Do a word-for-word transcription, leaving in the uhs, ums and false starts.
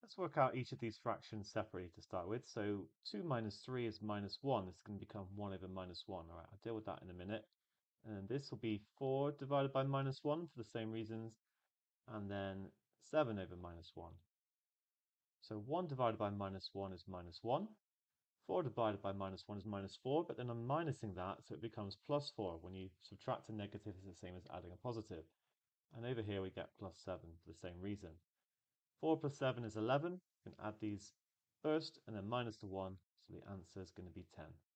Let's work out each of these fractions separately to start with. So two minus three is minus one. This is going to become one over minus one. All right, I'll deal with that in a minute. And this will be four divided by minus one for the same reasons. And then seven over minus one. So one divided by minus one is minus one. four divided by minus one is minus four, but then I'm minusing that, so it becomes plus four. When you subtract a negative, it's the same as adding a positive. And over here we get plus seven for the same reason. four plus seven is eleven. We can add these first and then minus the one, so the answer is going to be ten.